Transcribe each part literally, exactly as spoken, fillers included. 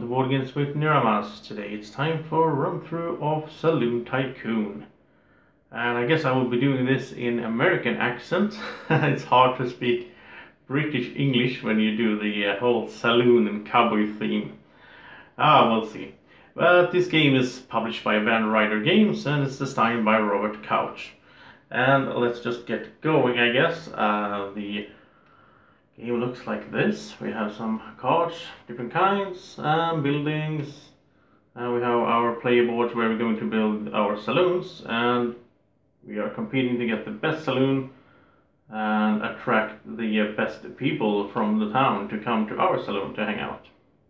to Boardgames with Niramas. Today it's time for a run-through of Saloon Tycoon. And I guess I will be doing this in American accent. It's hard to speak British English when you do the uh, whole saloon and cowboy theme. Ah, we'll see. But this game is published by Ryder Games and it's designed by Robert Couch. And let's just get going, I guess. Uh, the game looks like this. We have some cards, different kinds, and buildings. And we have our player boards where we're going to build our saloons. And we are competing to get the best saloon and attract the best people from the town to come to our saloon to hang out.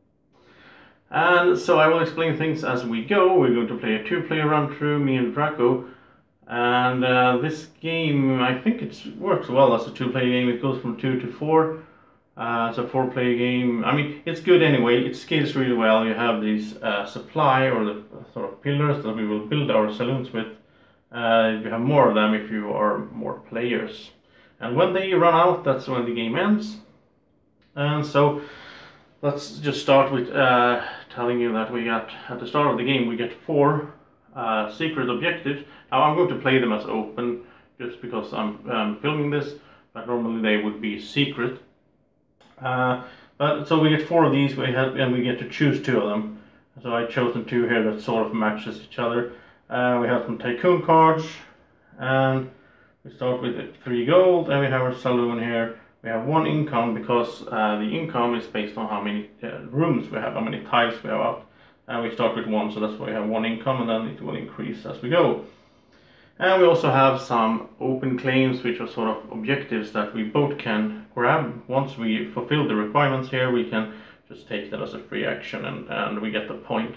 And so I will explain things as we go. We're going to play a two-player run-through, me and Draco. And uh, this game, I think it works well as a two-player game. It goes from two to four. Uh, it's a four-player game. I mean, it's good anyway. It scales really well. You have these uh, supply or the sort of pillars that we will build our saloons with. Uh, you have more of them if you are more players. And when they run out, that's when the game ends. And so let's just start with uh, telling you that we got, at the start of the game, we get four uh, secret objectives. Now I'm going to play them as open just because I'm um, filming this, but normally they would be secret. Uh, but so we get four of these, we have, and we get to choose two of them. So I chosen two here that sort of matches each other. Uh, we have some tycoon cards, and we start with three gold, and we have our saloon here. We have one income because uh, the income is based on how many uh, rooms we have, how many tiles we have out. And we start with one, so that's why we have one income, and then it will increase as we go. And we also have some open claims, which are sort of objectives that we both can grab. Once we fulfill the requirements here, we can just take that as a free action, and, and we get the points.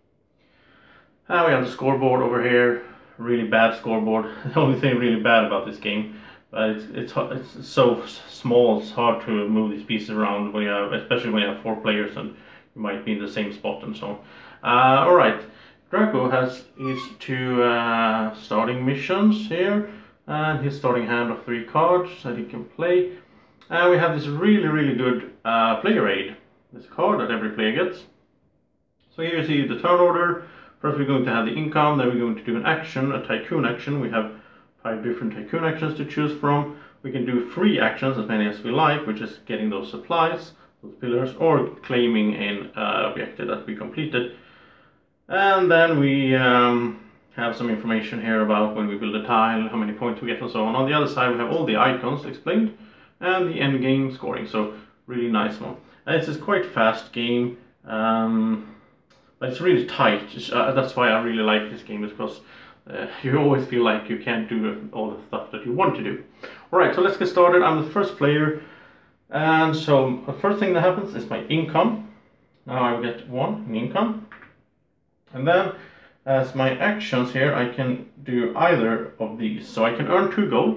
And we have the scoreboard over here. Really bad scoreboard. The only thing really bad about this game, but it's it's it's so small. It's hard to move these pieces around when you have, especially when you have four players and you might be in the same spot and so on. Uh, all right, Draco has his two uh, starting missions here, and his starting hand of three cards that he can play. And we have this really really good uh, player aid. This card that every player gets. So here you see the turn order. First we're going to have the income, then we're going to do an action, a tycoon action. We have five different tycoon actions to choose from. We can do free actions, as many as we like, which is getting those supplies, those pillars, or claiming an uh, objective that we completed. And then we um, have some information here about when we build a tile, how many points we get and so on. On the other side we have all the icons explained and the end game scoring, so really nice one. And it's a quite fast game. Um, But it's really tight. Uh, that's why I really like this game, is because uh, you always feel like you can't do all the stuff that you want to do. Alright, so let's get started. I'm the first player. And so the first thing that happens is my income. Now I get one in income. And then as my actions here, I can do either of these. So I can earn two gold.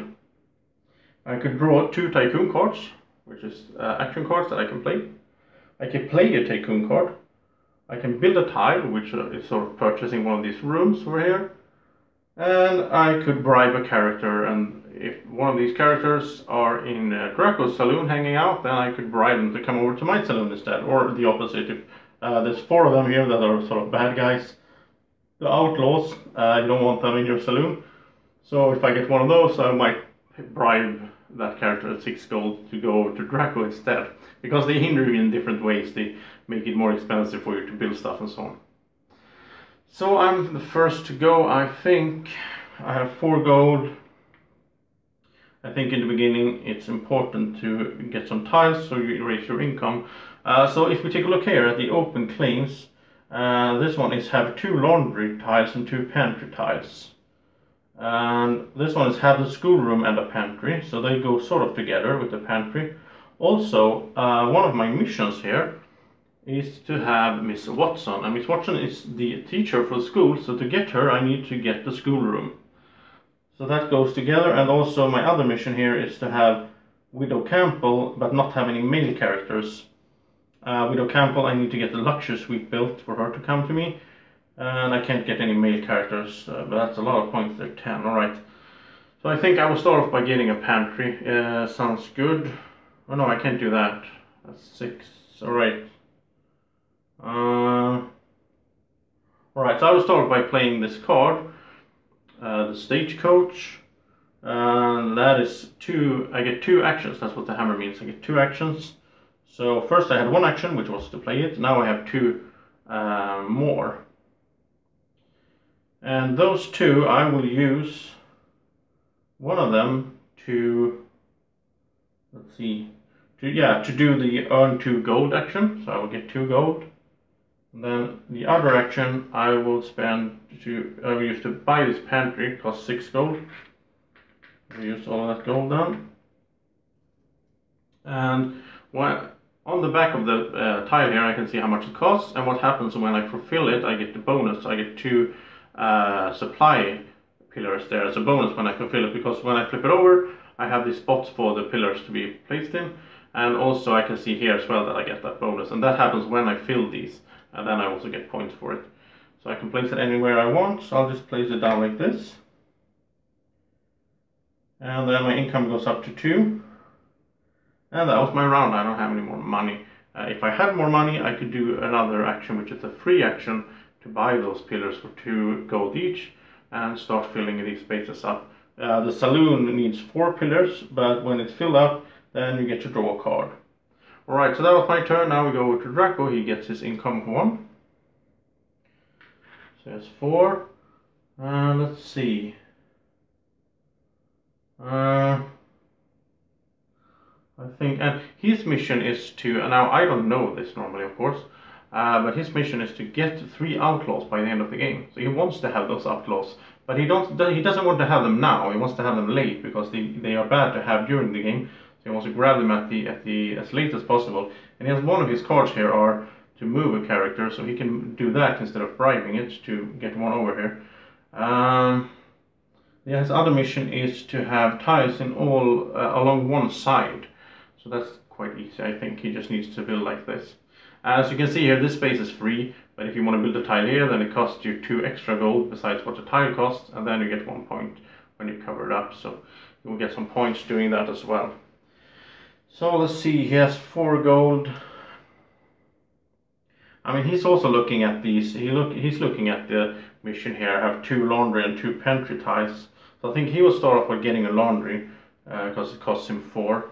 I could draw two tycoon cards, which is uh, action cards that I can play. I can play a tycoon card. I can build a tile, which is sort of purchasing one of these rooms over here. And I could bribe a character, and if one of these characters are in uh, Draco's saloon hanging out, then I could bribe them to come over to my saloon instead, or the opposite. If uh, there's four of them here that are sort of bad guys, the outlaws, uh, you don't want them in your saloon. So if I get one of those, I might bribe that character at six gold to go over to Draco instead, because they hinder you in different ways. They make it more expensive for you to build stuff and so on. So I'm the first to go. I think I have four gold. I think in the beginning it's important to get some tiles so you raise your income. Uh, so if we take a look here at the open claims, uh, this one is have two laundry tiles and two pantry tiles. And this one is have the schoolroom and a pantry, so they go sort of together with the pantry. Also, uh, one of my missions here is to have Miss Watson, and Miss Watson is the teacher for the school, so to get her I need to get the schoolroom. So that goes together. And also my other mission here is to have Widow Campbell, but not have any male characters. Uh, Widow Campbell, I need to get the luxury suite built for her to come to me. And I can't get any male characters, uh, but that's a lot of points there, ten, alright. So I think I will start off by getting a pantry, uh, sounds good. Oh no, I can't do that, that's six, alright. Uh, Alright, so I will start by playing this card, uh, the Stagecoach. And that is two, I get two actions, that's what the hammer means, I get two actions. So first I had one action, which was to play it, now I have two uh, more. And those two, I will use one of them to, let's see, to, yeah, to do the earn two gold action, so I will get two gold. And then the other action I will spend to, I will use to buy this pantry, costs six gold. We use all of that gold then. And when, on the back of the uh, tile here I can see how much it costs, and what happens when I fulfill it, I get the bonus. I get two uh, supply pillars there as a bonus when I fulfill it, because when I flip it over I have these spots for the pillars to be placed in, and also I can see here as well that I get that bonus, and that happens when I fill these, and then I also get points for it. So I can place it anywhere I want, so I'll just place it down like this. And then my income goes up to two. And that was my round. I don't have any more money. Uh, if I had more money, I could do another action, which is a free action, to buy those pillars for two gold each and start filling these spaces up. Uh, the saloon needs four pillars, but when it's filled up, then you get to draw a card. Alright, so that was my turn. Now we go over to Draco. He gets his income one. So that's four. Uh, let's see. Uh, I think, and his mission is to, and now I don't know this normally of course, uh, but his mission is to get three outlaws by the end of the game. So he wants to have those outlaws, but he don't he doesn't want to have them now. He wants to have them late because they, they are bad to have during the game. So he wants to grab them at the at the as late as possible. And he has one of his cards here are to move a character, so he can do that instead of bribing it to get one over here. Um, Yeah, his other mission is to have tiles in all uh, along one side, so that's quite easy. I think he just needs to build like this. As you can see here, this space is free, but if you want to build a tile here, then it costs you two extra gold besides what the tile costs, and then you get one point when you cover it up, so you will get some points doing that as well. So let's see, he has four gold. I mean, he's also looking at these, he look, he's looking at the mission here, I have two laundry and two pantry tiles. So I think he will start off by getting a laundry, because uh, it costs him four.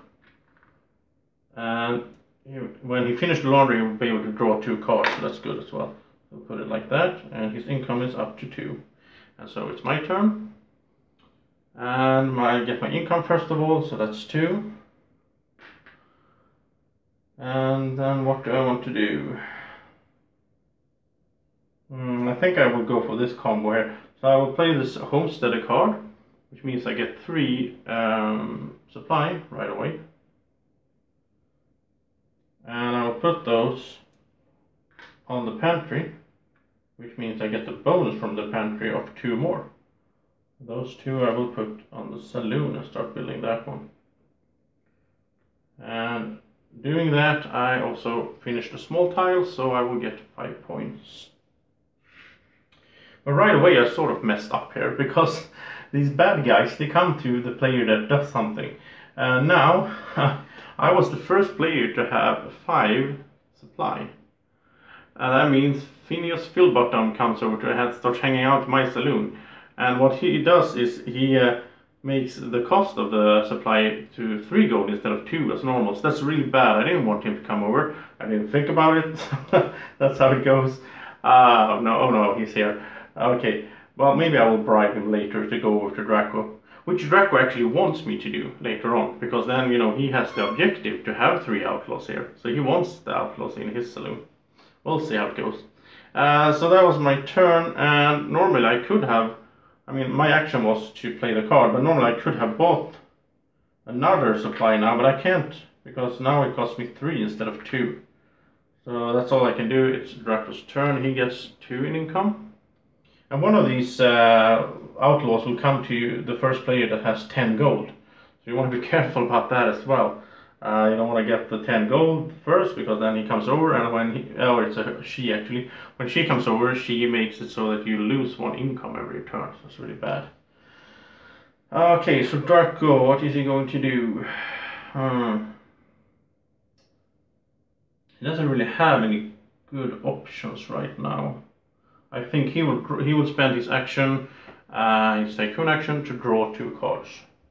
And he, when he finishes the laundry, he will be able to draw two cards, so that's good as well. So we'll put it like that, and his income is up to two. And so it's my turn. And my, I get my income first of all, so that's two. And then what do I want to do? Hmm, I think I will go for this combo here. So I will play this Homesteader card, which means I get three um, supply right away. And I will put those on the pantry, which means I get the bonus from the pantry of two more. Those two I will put on the saloon and start building that one. And doing that, I also finished a small tile, so I will get five points. But right away I sort of messed up here, because these bad guys, they come to the player that does something. And uh, now, I was the first player to have five supply. And that means Phineas Philbottom comes over to and starts hanging out in my saloon. And what he does is he uh, makes the cost of the supply to three gold instead of two as normal. So that's really bad. I didn't want him to come over. I didn't think about it. That's how it goes. Uh, no, oh no, he's here. Okay, well maybe I will bribe him later to go over to Draco. Which Draco actually wants me to do later on. Because then, you know, he has the objective to have three outlaws here. So he wants the outlaws in his saloon. We'll see how it goes. Uh, so that was my turn, and normally I could have, I mean my action was to play the card, but normally I could have bought another supply now, but I can't, because now it costs me three instead of two. So that's all I can do. It's Draco's turn. He gets two in income. And one of these uh, outlaws will come to you, the first player that has ten gold. So you want to be careful about that as well. Uh, you don't want to get the ten gold first, because then he comes over, and when he, oh it's a she actually, when she comes over, she makes it so that you lose one income every turn, so it's really bad. Okay, so Draco, what is he going to do? Hmm. He doesn't really have any good options right now. I think he will he will spend his action, uh, his Tycoon action, to draw two cards.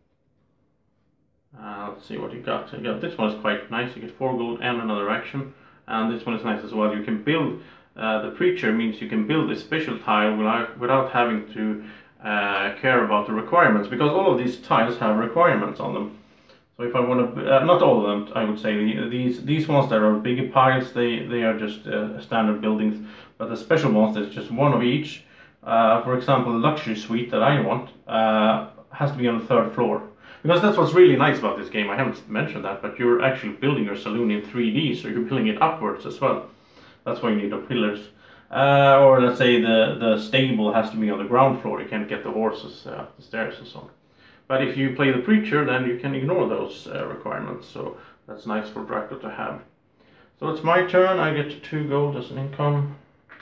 Uh, let's see what he got. He got this one is quite nice. You get four gold and another action, and this one is nice as well. You can build uh, the Preacher means you can build a special tile without without having to uh, care about the requirements, because all of these tiles have requirements on them. So if I want to, uh, not all of them, I would say these these ones that are bigger piles, they they are just uh, standard buildings. But the special ones, there's just one of each. Uh, for example, the luxury suite that I want uh, has to be on the third floor. Because that's what's really nice about this game. I haven't mentioned that, but you're actually building your saloon in three D, so you're building it upwards as well. That's why you need the pillars. Uh, or let's say the, the stable has to be on the ground floor. You can't get the horses uh, up the stairs and so on. But if you play the Preacher, then you can ignore those uh, requirements. So that's nice for Draco to have. So it's my turn. I get two gold as an income.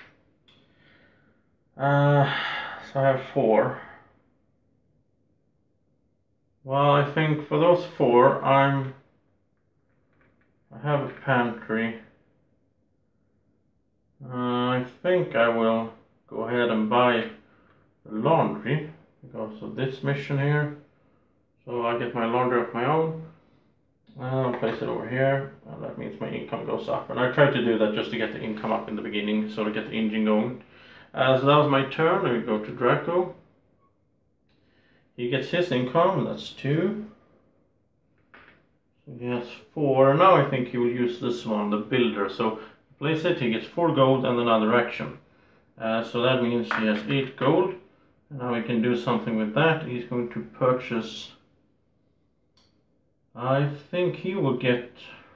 Uh, so I have four. Well, I think for those four, I'm. I have a pantry. Uh, I think I will go ahead and buy the laundry because of this mission here. So I get my laundry of my own. And I'll place it over here, and that means my income goes up. And I try to do that just to get the income up in the beginning, so to get the engine going. Uh, so that was my turn. Then we go to Draco. He gets his income, that's two. So he has four. Now I think he will use this one, the builder. So place it, he gets four gold and another action. Uh, so that means he has eight gold. And now we can do something with that. He's going to purchase. I think he will get.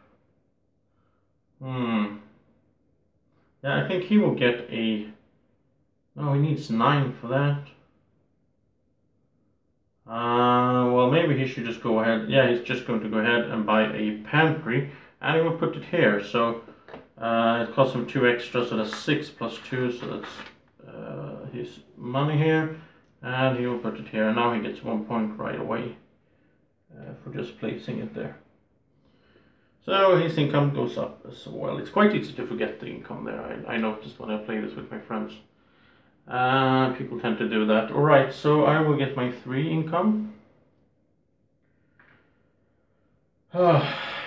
Hmm. Yeah, I think he will get a. No, he needs nine for that. Uh, well, maybe he should just go ahead. Yeah, he's just going to go ahead and buy a pantry, and he will put it here. So uh, it costs him two extra, so that's six plus two. So that's uh, his money here, and he will put it here. And now he gets one point right away uh, for just placing it there. So his income goes up as well. It's quite easy to forget the income there. I, I noticed when I play this with my friends. Uh, people tend to do that. Alright, so I will get my three income. Well,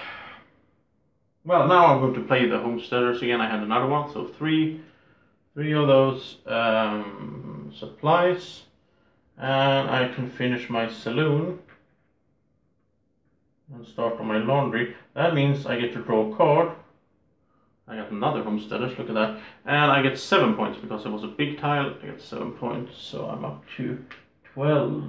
now I'm going to play the homesteaders again. I had another one, so three, three of those um, supplies, and I can finish my saloon and start on my laundry. That means I get to draw a card. I got another homesteaders, look at that. And I get seven points because it was a big tile. I get seven points, so I'm up to twelve.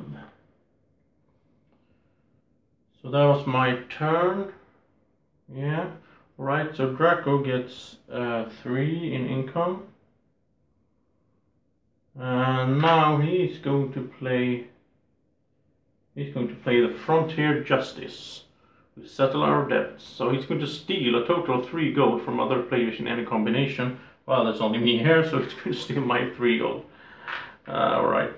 So that was my turn. Yeah. Right, so Draco gets uh, three in income. And now he's going to play he's going to play the Frontier Justice. We settle our debts. So he's going to steal a total of three gold from other players in any combination. Well, there's only me here, so he's going to steal my three gold. Uh, Alright.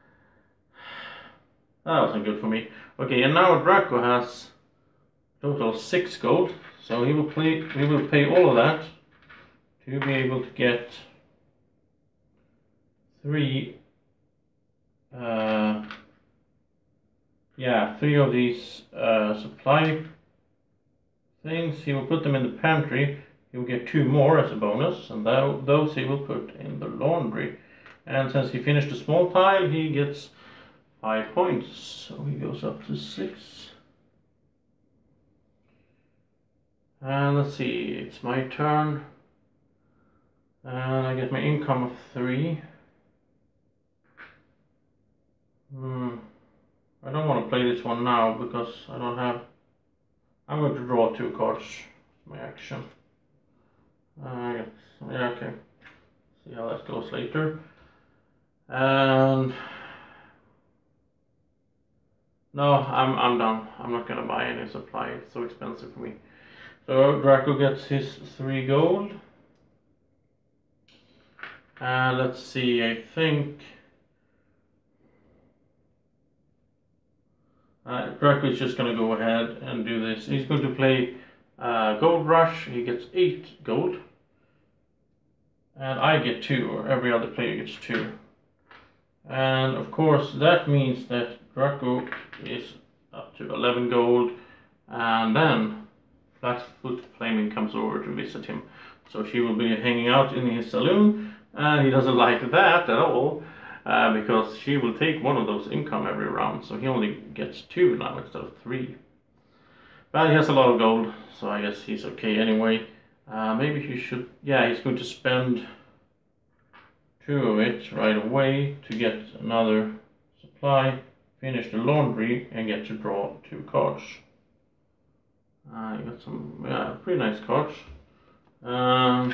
That wasn't good for me. Okay, and now Draco has a total of six gold. So he will play he will pay all of that to be able to get three uh Yeah, three of these uh, supply things. He will put them in the pantry. He will get two more as a bonus, and th those he will put in the laundry. And since he finished a small tile, he gets five points. So he goes up to six. And let's see, it's my turn. And I get my income of three. Hmm. I don't want to play this one now because I don't have. I'm going to draw two cards. My action. Uh, yeah, okay. See how that goes later. And no, I'm I'm done. I'm not gonna buy any supply. It's so expensive for me. So Draco gets his three gold. And let's see. I think. Uh, Draco is just going to go ahead and do this. He's going to play uh, Gold Rush. He gets eight gold. and I get two, or every other player gets two. And of course that means that Draco is up to eleven gold, and then Flatfoot Flaming comes over to visit him. So she will be hanging out in his saloon, and he doesn't like that at all, uh, because she will take one of those income every round, so he only gets two now instead of three. But he has a lot of gold, so I guess he's okay anyway. Uh, maybe he should, yeah, he's going to spend two of it right away to get another supply, finish the laundry, and get to draw two cards. I uh, got some, yeah, pretty nice cards. Um,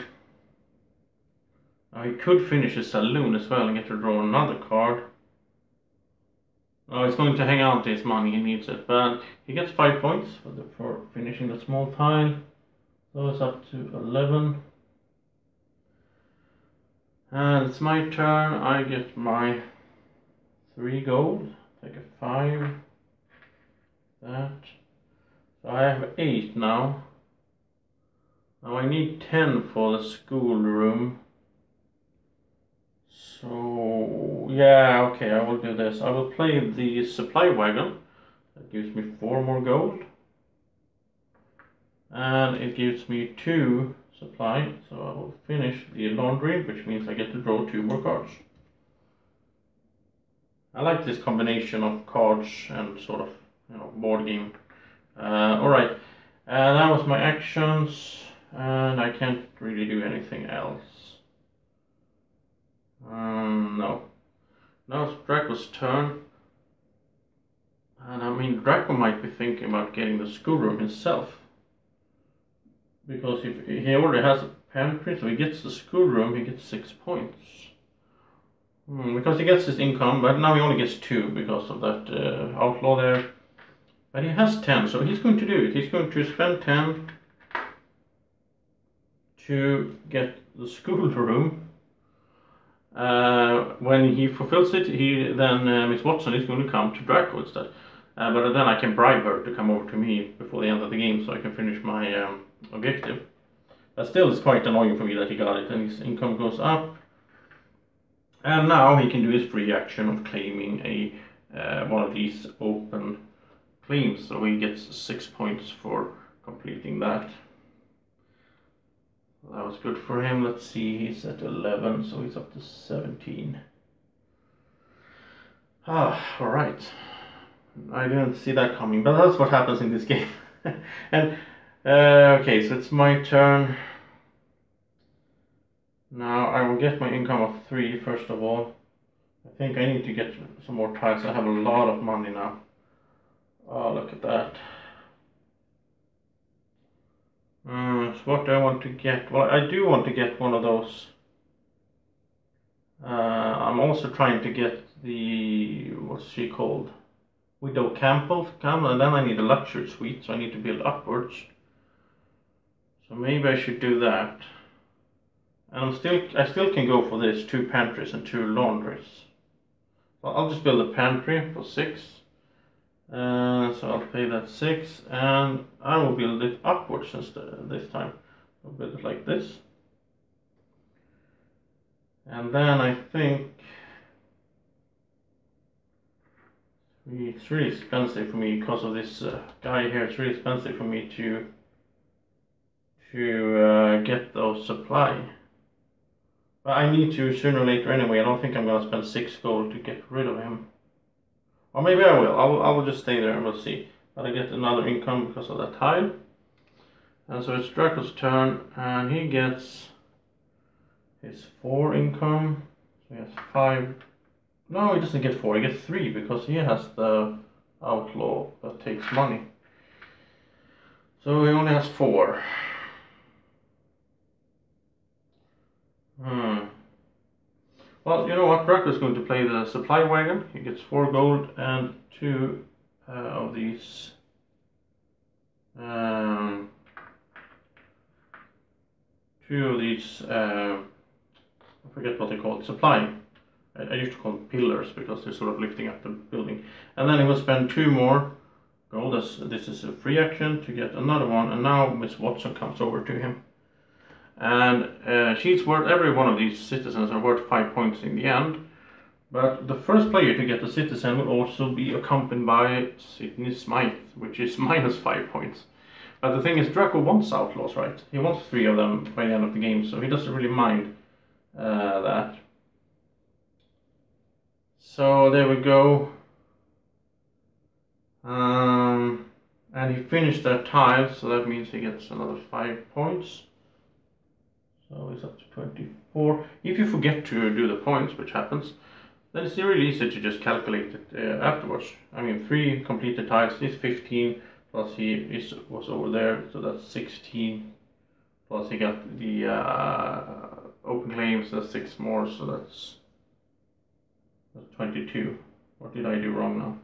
he could finish his saloon as well and get to draw another card. Oh, he's going to hang on to his money, he needs it, but he gets five points for, the, for finishing the small tile. So it's up to eleven. And it's my turn. I get my three gold. Take a five. That. So I have eight now. Now I need ten for the schoolroom. So yeah, okay, I will do this. I will play the supply wagon. That gives me four more gold. And it gives me two supply, so I will finish the laundry, which means I get to draw two more cards. I like this combination of cards and sort of, you know, board game. Uh, Alright, uh, that was my actions, and I can't really do anything else. Um, no. Now it's Draco's turn. And I mean, Draco might be thinking about getting the schoolroom himself. Because if he already has a pantry, so he gets the schoolroom, he gets six points. Hmm, because he gets his income, but now he only gets two because of that uh, outlaw there. But he has ten, so he's going to do it. He's going to spend ten to get the schoolroom. Uh, when he fulfills it, he then uh, Miss Watson is going to come to Draco instead. Uh, but then I can bribe her to come over to me before the end of the game, so I can finish my um, objective. But still, it's quite annoying for me that he got it, and his income goes up. And now he can do his free action of claiming a uh, one of these open claims, so he gets six points for completing that. That was good for him. Let's see, he's at eleven, so he's up to seventeen. Ah, alright. I didn't see that coming, but that's what happens in this game. And, uh, okay, so it's my turn. Now I will get my income of three, first of all. I think I need to get some more tiles. I have a lot of money now. Oh, look at that. Mm, so what do I want to get? Well, I do want to get one of those. Uh, I'm also trying to get the, what's she called? Widow Campbell, Campbell, and then I need a luxury suite, so I need to build upwards. So maybe I should do that. And I'm still, I still can go for this, two pantries and two laundries. So I'll just build a pantry for six. Uh, so I'll pay that six, and I will build it upwards instead this time. I'll build it like this. And then I think it's really expensive for me because of this uh, guy here. It's really expensive for me to to uh, get those supply. But I need to sooner or later anyway. I don't think I'm gonna spend six gold to get rid of him. Or maybe I will. I will, I will just stay there and we'll see. But I get another income because of that tile. And so it's Draco's turn, and he gets his four income. So he has five. No, he doesn't get four. He gets three because he has the outlaw that takes money. So he only has four. Hmm. Well, you know what? Draco's going to play the supply wagon. He gets four gold and two uh, of these. Um, two of these. Uh, I forget what they call it. Supply. I, I used to call them pillars because they're sort of lifting up the building. And then he will spend two more gold. As this is a free action to get another one. And now Miss Watson comes over to him. And uh, she's worth, every one of these citizens are worth five points in the end. But the first player to get the citizen will also be accompanied by Sydney Smythe, which is minus five points. But the thing is, Draco wants outlaws, right? He wants three of them by the end of the game, so he doesn't really mind uh, that. So there we go. Um, and he finished that tile, so that means he gets another five points. So he's up to twenty-four. If you forget to do the points, which happens, then it's really easy to just calculate it uh, afterwards. I mean, three completed tiles is fifteen, plus he is, was over there, so that's sixteen. Plus he got the uh, open claims, that's six more, so that's, that's twenty-two. What did I do wrong now?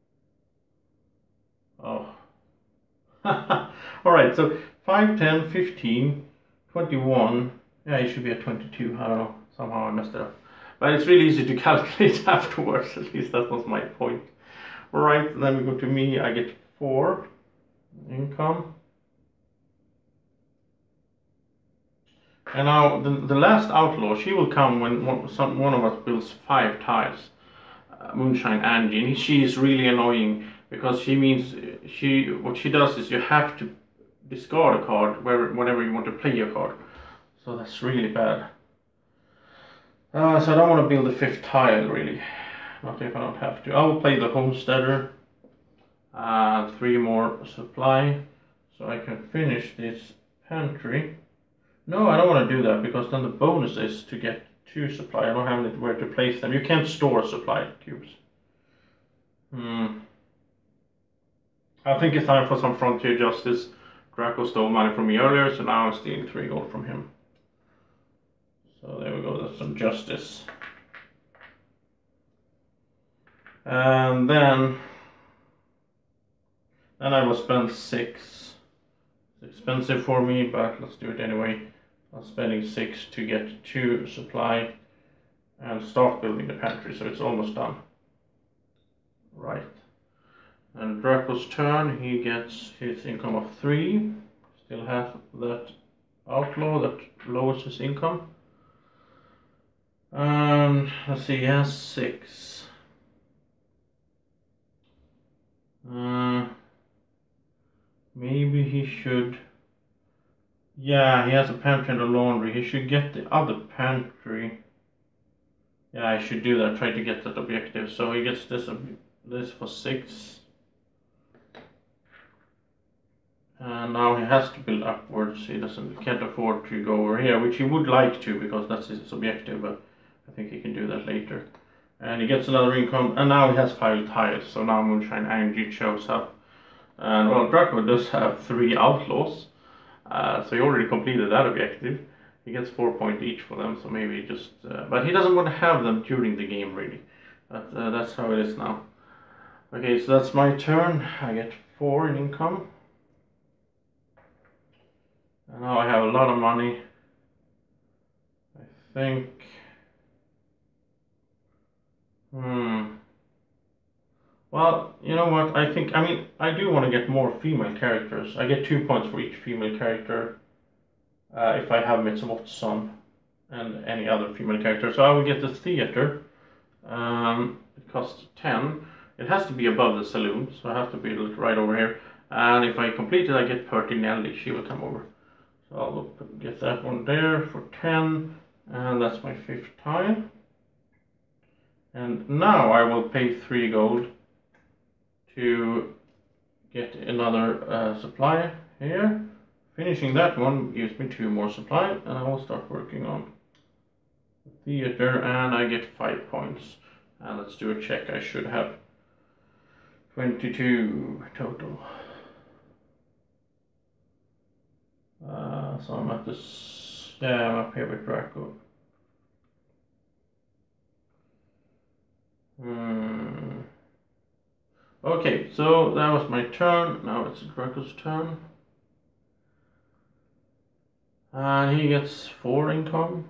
Oh. Alright, so five, ten, fifteen, twenty-one. Yeah, it should be at twenty-two. I don't know. Somehow I messed it up. But it's really easy to calculate afterwards. At least that was my point. Alright, then we go to me. I get four income. And now the, the last outlaw, she will come when one, some, one of us builds five tiles. Uh, Moonshine Angie. And she is really annoying because she means she what she does is you have to discard a card where, whenever you want to play a card. So that's really bad. Uh, so I don't want to build a fifth tile, really. Not if I don't have to. I will play the Homesteader. Uh, three more supply. So I can finish this pantry. No, I don't want to do that, because then the bonus is to get two supply. I don't have anywhere to place them. You can't store supply cubes. Hmm. I think it's time for some Frontier Justice. Draco stole money from me earlier, so now I'm stealing three gold from him. So there we go, that's some justice. And then, then I will spend six. It's expensive for me, but let's do it anyway. I'm spending six to get two supply and start building the pantry, so it's almost done. Right. And Draco's turn, he gets his income of three. Still has that outlaw that lowers his income. And let's see, he has six. Uh, maybe he should. Yeah, he has a pantry and a laundry. He should get the other pantry. Yeah, I should do that. Try to get that objective. So he gets this this for six. And now he has to build upwards. He doesn't can't afford to go over here, which he would like to, because that's his objective. But I think he can do that later. And he gets another income, and now he has five tiles. So now Moonshine Angie shows up. And well, Draco does have three outlaws. Uh, so he already completed that objective. He gets four points each for them, so maybe just... Uh, but he doesn't want to have them during the game, really. But uh, that's how it is now. Okay, so that's my turn. I get four in income. And now I have a lot of money. I think... Hmm... Well, you know what, I think, I mean, I do want to get more female characters. I get two points for each female character uh, if I have Miss Watson and any other female character. So I will get the theater. Um, it costs ten. It has to be above the saloon, so I have to build it right over here. And if I complete it, I get Pertinelli. She will come over. So I'll get that one there for ten. And that's my fifth tile. And now I will pay three gold to get another uh, supply here. Finishing that one gives me two more supply, and I will start working on the theater, and I get five points. And let's do a check. I should have twenty-two total. Uh, so I'm at this, yeah, I'm up here with Draco. Hmm. Okay, so that was my turn. Now it's Draco's turn. And he gets four income.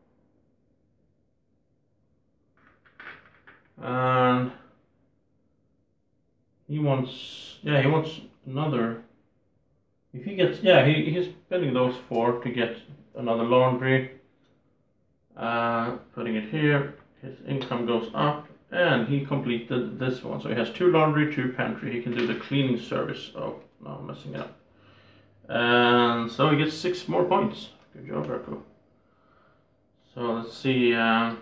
And he wants, yeah, he wants another if he gets, yeah, he, he's spending those four to get another laundry. Uh, putting it here, his income goes up, and he completed this one. So he has two laundry, two pantry. He can do the cleaning service. Oh, no, I'm messing it up. And so he gets six more points. Good job, Rocco. So let's see. Uh,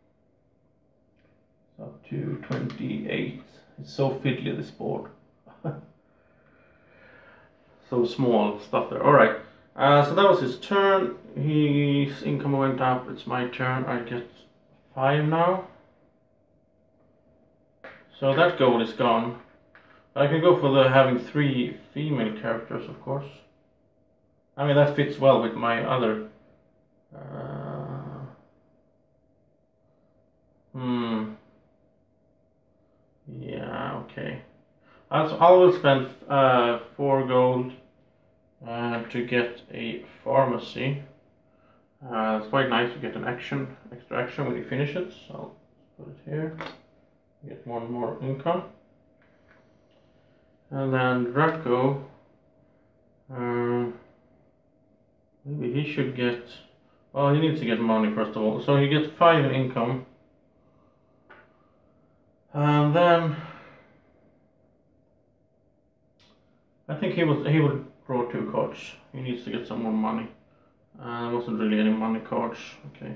up to twenty-eight. It's so fiddly, this board. So small stuff there. Alright. Uh, so that was his turn. His income went up. It's my turn. I get five now. So that goal is gone. I can go for the having three female characters, of course. I mean, that fits well with my other. Uh, hmm. Yeah, okay. I'll, I will spend uh, four gold uh, to get a pharmacy. Uh, it's quite nice to get an action, extra action when you finish it. So I'll put it here. Get one more income. And then Draco. Uh, maybe he should get. Well, he needs to get money first of all. So he gets five in income. And then I think he was he would draw two cards. He needs to get some more money. Uh, there wasn't really any money cards. Okay.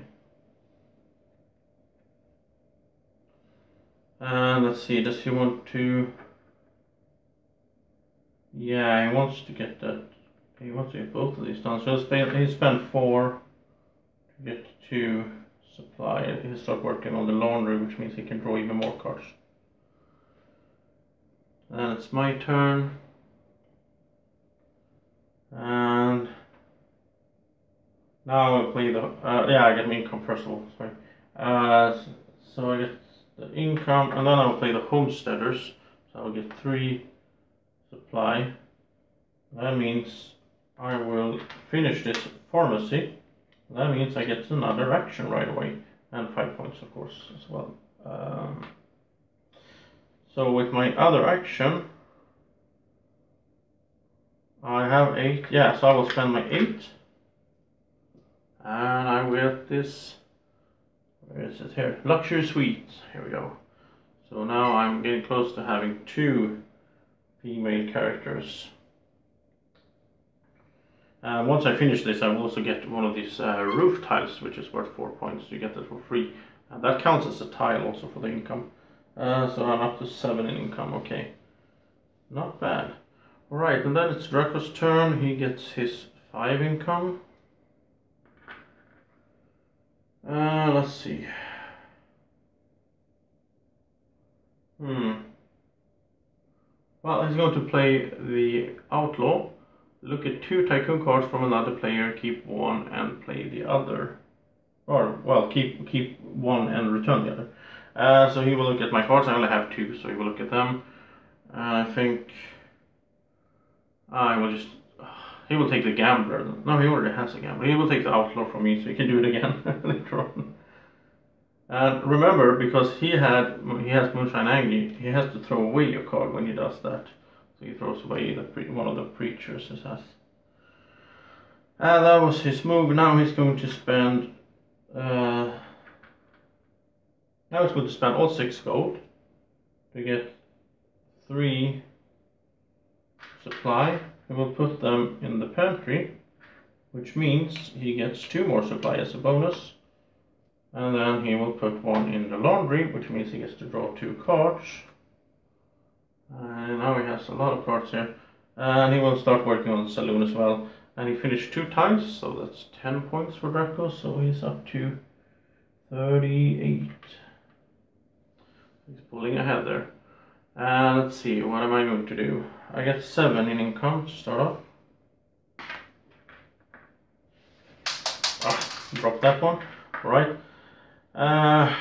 And let's see. Does he want to? Yeah, he wants to get that. He wants to get both of these done. So he spent he spent four to get two supply. He'll start working on the laundry, which means he can draw even more cards. Then it's my turn. And now I'll play the, uh, yeah, I get my income first of all, sorry. Uh, so I get the income, and then I'll play the homesteaders. So I'll get three supply. That means I will finish this pharmacy. That means I get another action right away, and five points of course as well. Um, so with my other action, I have eight. Yeah, so I will spend my eight, and I will get this. Where is it here? Luxury suite. Here we go. So now I'm getting close to having two female characters. Uh, once I finish this, I will also get one of these uh, roof tiles, which is worth four points. You get that for free. And that counts as a tile also for the income. Uh, so I'm up to seven in income. Okay, not bad. Alright, and then it's Draco's turn. He gets his five income. Uh, let's see. Hmm. Well, he's going to play the outlaw. Look at two tycoon cards from another player, keep one and play the other. Or, well, keep keep one and return the other. Uh, so he will look at my cards. I only have two, so he will look at them. Uh, I think I will just. Uh, he will take the gambler. No, he already has a gambler. He will take the outlaw from me, so he can do it again later on. And remember, because he had he has Moonshine Agony, he has to throw away a card when he does that. So he throws away the pre one of the preachers he has. And that was his move. Now he's going to spend. Uh, now he's going to spend all six gold to get three supply. He will put them in the pantry, which means he gets two more supply as a bonus. And then he will put one in the laundry, which means he gets to draw two cards. And now he has a lot of cards here. And he will start working on the saloon as well. And he finished two times, so that's ten points for Draco. So he's up to thirty-eight. He's pulling ahead there. And let's see, what am I going to do? I get seven in income to start off. Ah, drop that one. Alright. Uh,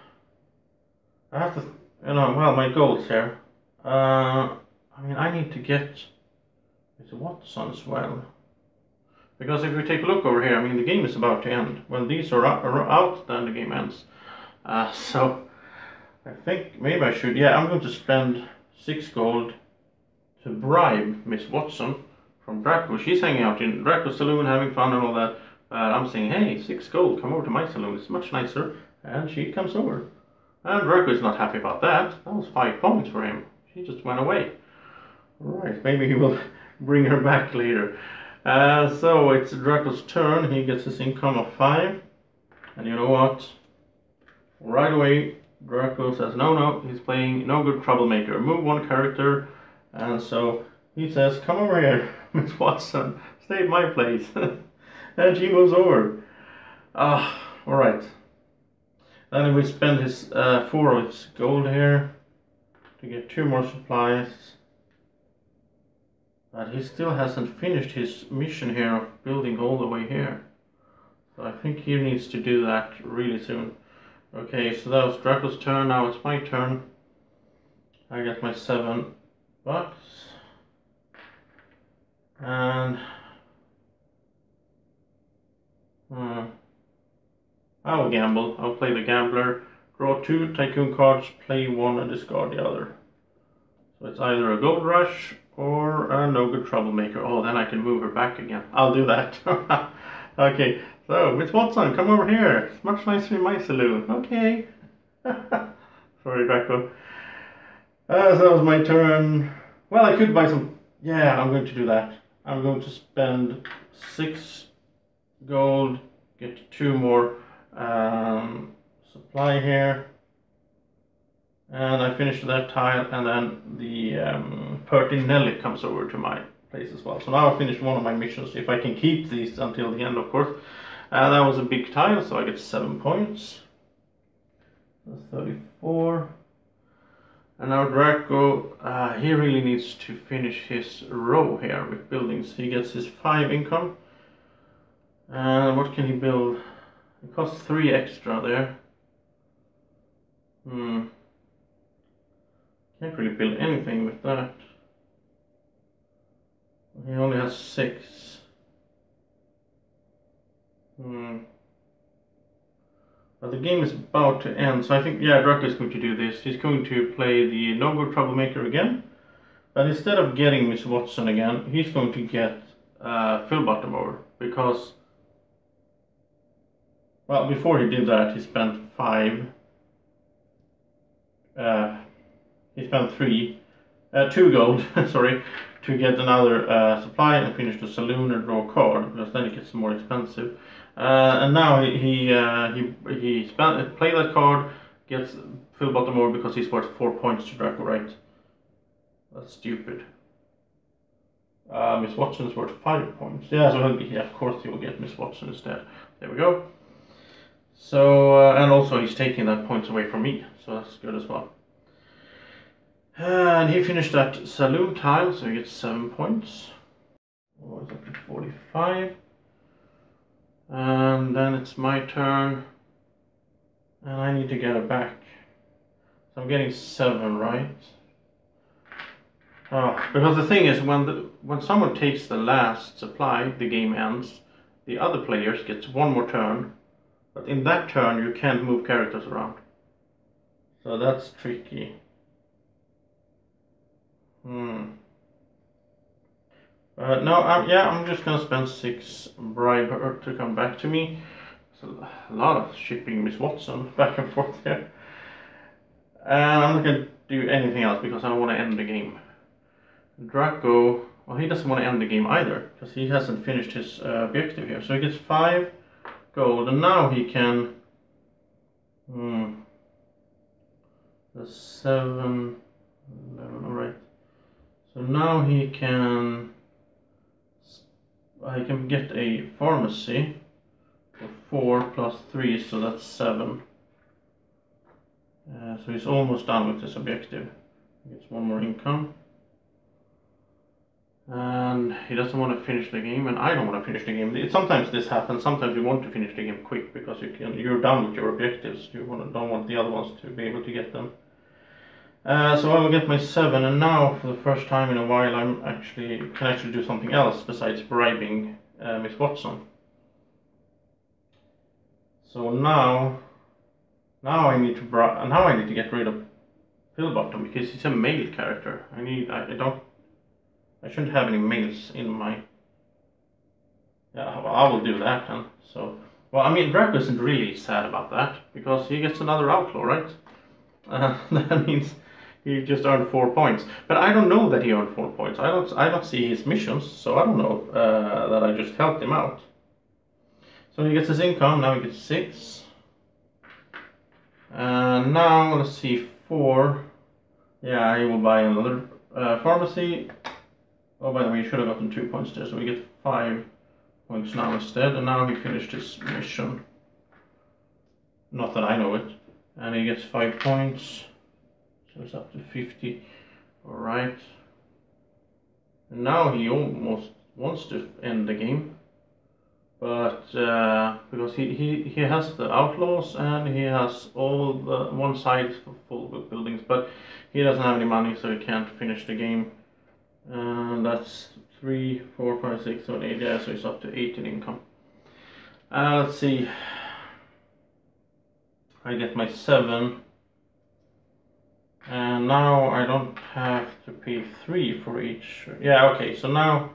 I have to, you know, well, my goals here. Uh, I mean, I need to get it's Watson as well. Because if we take a look over here, I mean, the game is about to end. When these are out, are out then the game ends. Uh, so, I think maybe I should, yeah, I'm going to spend six gold to bribe Miss Watson from Draco. She's hanging out in Draco's saloon, having fun and all that. But I'm saying, hey, six gold, come over to my saloon. It's much nicer. And she comes over. And Draco is not happy about that. That was five points for him. She just went away. Alright, maybe he will bring her back later. Uh, so it's Draco's turn. He gets his income of five. And you know what? Right away, Draco says, no, no, he's playing no good troublemaker. Move one character. And so he says, come over here, Miss Watson. Stay at my place. And she moves over. Ah, alright. Then he will spend his uh, four of his gold here to get two more supplies. But he still hasn't finished his mission here of building all the way here. So I think he needs to do that really soon. Okay, so that was Draco's turn, now it's my turn. I get my seven bucks. And... Hmm, I will gamble. I'll play the gambler. Draw two Tycoon cards, play one and discard the other. So it's either a gold rush or a no good troublemaker. Oh, then I can move her back again. I'll do that. Okay, so Miss Watson, come over here. It's much nicer in my saloon. Okay. Sorry, Draco. Uh, so that was my turn. Well, I could buy some. Yeah, I'm going to do that. I'm going to spend six gold, get two more um, supply here. And I finished that tile, and then the um, Pertinelli comes over to my place as well. So now I finished one of my missions, if I can keep these until the end, of course. And that was a big tile, so I get seven points. That's thirty-four. And now Draco, uh, he really needs to finish his row here with buildings. He gets his five income. And what can he build? It costs three extra there. Hmm. Can't really build anything with that. He only has six. Hmm. But the game is about to end, so I think, yeah, Draco is going to do this. He's going to play the no good troublemaker again. But instead of getting Miss Watson again, he's going to get uh, Phil Bottom over. Because, well, before he did that, he spent five. Uh, he spent three, uh, two gold, sorry, to get another uh, supply and finish the saloon and draw a card, because then it gets more expensive. Uh, and now he he uh, he, he spent play that card, gets Phil Bottom over because he's worth four points to Draco, right? That's stupid. Uh, Miss Watson's worth five points. Yeah, so he'll be, yeah, of course he will get Miss Watson instead. There we go. So, uh, and also he's taking that points away from me, so that's good as well. And he finished that saloon tile, so he gets seven points. Oh, it's up to forty-five. And then it's my turn. And I need to get it back. So I'm getting seven, right? Oh, because the thing is, when the when someone takes the last supply, the game ends. The other players gets one more turn. But in that turn, you can't move characters around. So that's tricky. Hmm. Uh, no, I'm, yeah, I'm just gonna spend six bribe her to come back to me. It's a lot of shipping Miss Watson back and forth here. And I'm not gonna do anything else because I don't want to end the game. Draco, well, he doesn't want to end the game either because he hasn't finished his uh, objective here. So he gets five gold, and now he can. Hmm. The seven, eleven, alright. So now he can. I can get a pharmacy for four plus three, so that's seven. Uh, so he's almost done with this objective. He gets one more income. And he doesn't want to finish the game, and I don't want to finish the game. It, sometimes this happens, sometimes you want to finish the game quick because you can, you're done with your objectives. You want to, don't want the other ones to be able to get them. Uh, so I will get my seven, and now for the first time in a while I'm actually can actually do something else besides bribing uh, Miss Watson. So now, now I need to bri now I need to get rid of Phil Bottom because he's a male character. I need I, I don't I shouldn't have any males in my... Yeah, well, I will do that then. So, well, I mean, Draco isn't really sad about that, because he gets another outlaw, right? Uh, that means he just earned four points. But I don't know that he earned four points. I don't, I don't see his missions, so I don't know uh, that I just helped him out. So he gets his income, now he gets six. And now, let's see, four. Yeah, he will buy another uh, pharmacy. Oh, by the way, he should have gotten two points there, so we get five points now instead. And now he finished his mission. Not that I know it. And he gets five points. So it's up to fifty. Alright. And now he almost wants to end the game. But uh, because he, he, he has the outlaws and he has all the one side full with buildings, but he doesn't have any money, so he can't finish the game. And that's three, four, five, six, seven, eight. Yeah, so he's up to eight in income. Uh, let's see. I get my seven. And now I don't have to pay three for each. Yeah, okay, so now.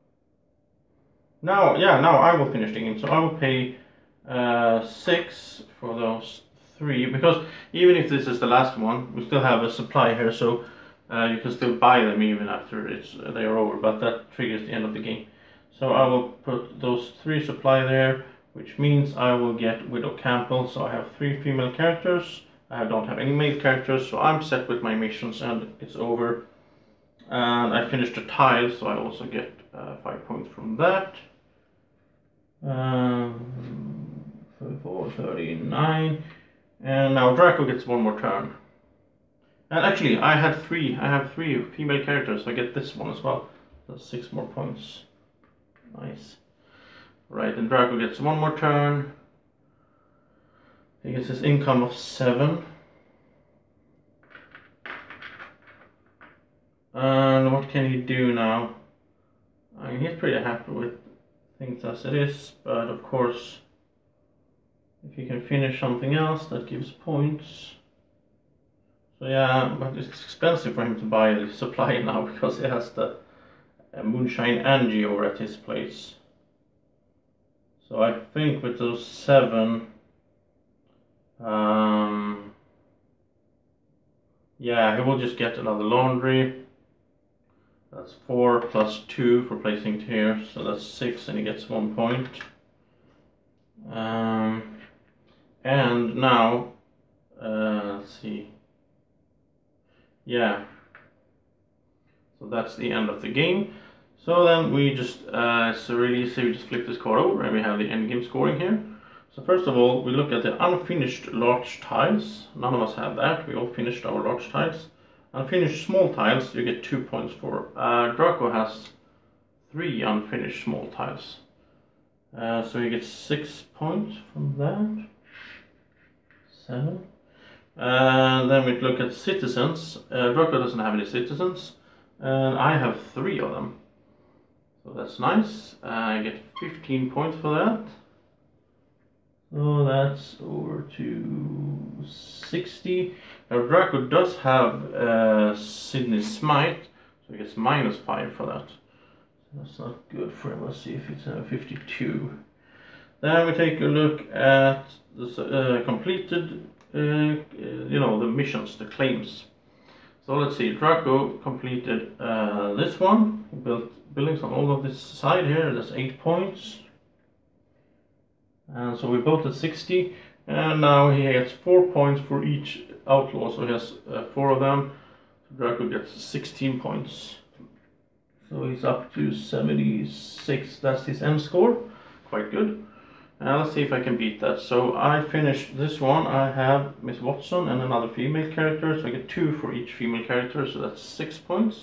Now, yeah, now I will finish the game. So I will pay uh, six for those three, because even if this is the last one, we still have a supply here, so uh, you can still buy them even after it's uh, they are over. But that triggers the end of the game. So I will put those three supply there, which means I will get Widow Campbell. So I have three female characters. I don't have any male characters, so I'm set with my missions and it's over. And I finished the tile, so I also get uh, five points from that. Um, thirty-four, thirty-nine, and now Draco gets one more turn. And actually, I had three. I have three female characters, so I get this one as well. That's six more points. Nice. Right, and Draco gets one more turn. He gets his income of seven. And what can he do now? I mean, he's pretty happy with things as it is, but of course, if he can finish something else, that gives points. So yeah, but it's expensive for him to buy the supply now, because he has the uh, Moonshine Angie over at his place. So I think with those seven, um, yeah, he will just get another laundry. That's four plus two for placing it here, so that's six, and he gets one point. Um, and now, uh, let's see. Yeah. So that's the end of the game. So then we just, uh, it's really easy, we just flip this card over and we have the end game scoring here. So first of all, we look at the unfinished large tiles. None of us have that, we all finished our large tiles. Unfinished small tiles, you get two points for. Uh, Draco has three unfinished small tiles. Uh, so he gets six points from that. Seven. And then we look at citizens. Uh, Draco doesn't have any citizens. And I have three of them. So that's nice. Uh, I get fifteen points for that. So that's over to sixty. Now Draco does have uh, Sydney Smite, so he gets minus five for that. So that's not good for him. Let's see if it's uh, fifty-two. Then we take a look at the uh, completed, uh, you know, the missions, the claims. So let's see, Draco completed uh, this one. He built buildings on all of this side here. That's eight points. And so we both at sixty, and now he gets four points for each outlaw, so he has uh, four of them. So Draco gets sixteen points. So he's up to seventy-six, that's his end score. Quite good. And let's see if I can beat that. So I finished this one, I have Miss Watson and another female character, so I get two for each female character, so that's six points.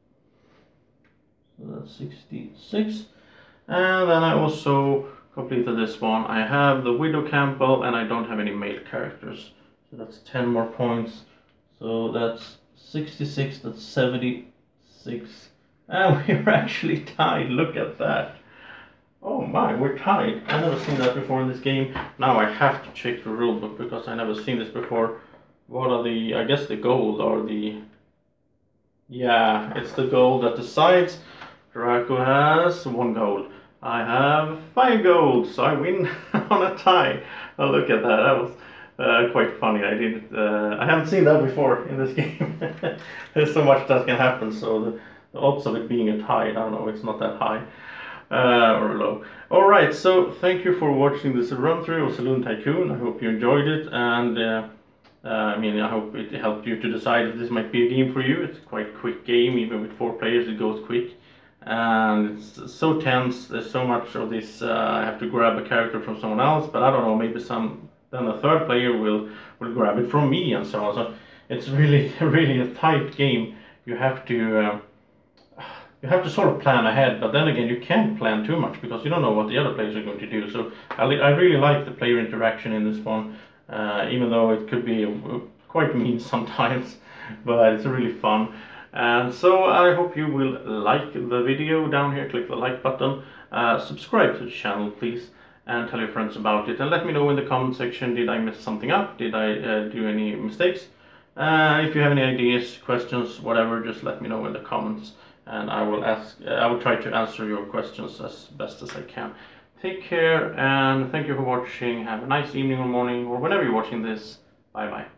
So that's sixty-six. And then I also completed this one. I have the Widow Campbell and I don't have any male characters. So that's ten more points. So that's sixty-six, that's seventy-six. And we're actually tied, look at that. Oh my, we're tied. I've never seen that before in this game. Now I have to check the rulebook because I never seen this before. What are the, I guess the gold are the Yeah, it's the goal that decides. Draco has one gold. I have five gold, so I win on a tie. Oh, look at that. That was uh, quite funny. I didn't. Uh, I haven't seen that before in this game. There's so much that can happen. So the, the odds of it being a tie, I don't know. It's not that high uh, or low. All right. So thank you for watching this run through of Saloon Tycoon. I hope you enjoyed it, and uh, uh, I mean, I hope it helped you to decide if this might be a game for you. It's quite a quick game, even with four players. It goes quick. And it's so tense. There's so much of this. Uh, I have to grab a character from someone else, but I don't know. Maybe some then a third player will will grab it from me, and so on. So it's really really a tight game. You have to uh, you have to sort of plan ahead, but then again, you can't plan too much because you don't know what the other players are going to do. So I, I really like the player interaction in this one, uh, even though it could be uh, quite mean sometimes, but it's really fun. And so I hope you will like the video down here. Click the like button, uh, subscribe to the channel please, and tell your friends about it, and let me know in the comment section, did I mess something up, did I uh, do any mistakes? Uh, if you have any ideas, questions, whatever, just let me know in the comments, and I will ask uh, I will try to answer your questions as best as I can. Take care, and thank you for watching. Have a nice evening or morning, or whenever you're watching this. Bye bye.